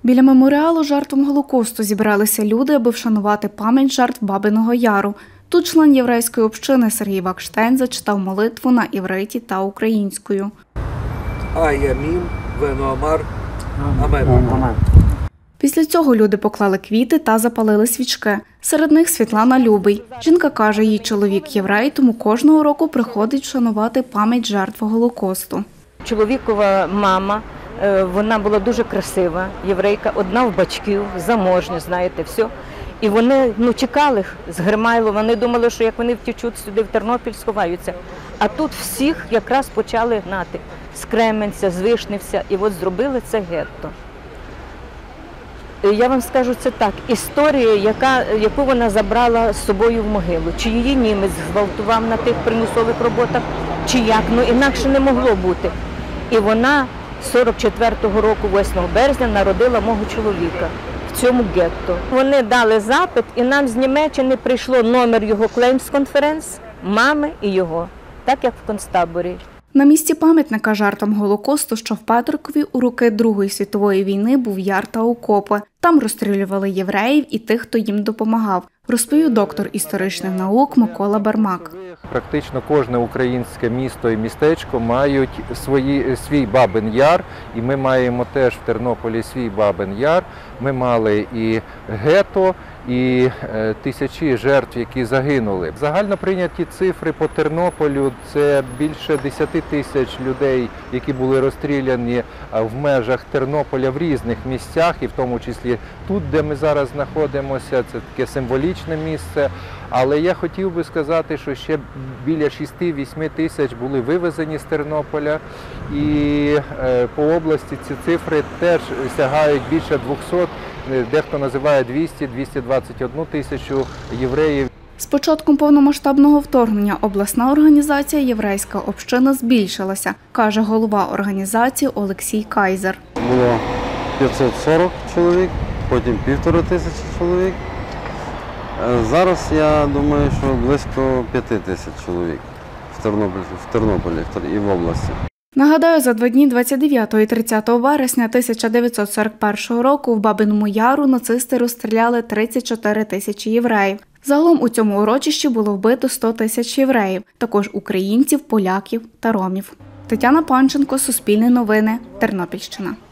Біля меморіалу жертвам Голокосту зібралися люди, аби вшанувати пам'ять жертв Бабиного Яру. Тут член єврейської общини Сергій Вакштейн зачитав молитву на івриті та українською. Амен. Після цього люди поклали квіти та запалили свічки. Серед них Світлана Любий. Жінка каже, її чоловік єврей, тому кожного року приходить вшанувати пам'ять жертв Голокосту. Чоловікова мама, вона була дуже красива, єврейка, одна в батьків, заможня, знаєте, все. І вони чекали з Гримайлова, вони думали, що як вони втічуть сюди в Тернопіль, сховаються. А тут всіх якраз почали гнати з Кременця, з Вишневця, і от зробили це гетто. Я вам скажу, це так, історія, яку вона забрала з собою в могилу. Чи її німець зґвалтував на тих примусових роботах, чи як, інакше не могло бути. І вона 44-го року, 8 березня, народила мого чоловіка в цьому гетто. Вони дали запит, і нам з Німеччини прийшло номер його клеймс-конференц, мами і його, так як в концтаборі. На місці пам'ятника жертвам Голокосту, що в Петрикові, у роки Другої світової війни був яр та окопи. Там розстрілювали євреїв і тих, хто їм допомагав, розповів доктор історичних наук Микола Бермак. Практично кожне українське місто і містечко мають свій Бабин Яр, і ми маємо теж в Тернополі свій Бабин Яр. Ми мали і гетто, і тисячі жертв, які загинули. Загально прийняті цифри по Тернополю – це більше 10 тисяч людей, які були розстріляні в межах Тернополя в різних місцях, і в тому числі тут, де ми зараз знаходимося, це таке символічне місце. Але я хотів би сказати, що ще біля 6-8 тисяч були вивезені з Тернополя, і по області ці цифри теж сягають більше 200, дехто називає 200-221 тисячу євреїв. З початком повномасштабного вторгнення обласна організація «Єврейська община» збільшилася, каже голова організації Олексій Кайзер. Було 540 чоловік, потім 1500 чоловік. Зараз, я думаю, що близько 5000 чоловік в Тернополі і в області. Нагадаю, за 2 дні 29 і 30 вересня 1941 року в Бабиному Яру нацисти розстріляли 34 тисячі євреїв. Загалом у цьому урочищі було вбито 100 тисяч євреїв, також українців, поляків та ромів. Тетяна Панченко, Суспільне новини, Тернопільщина.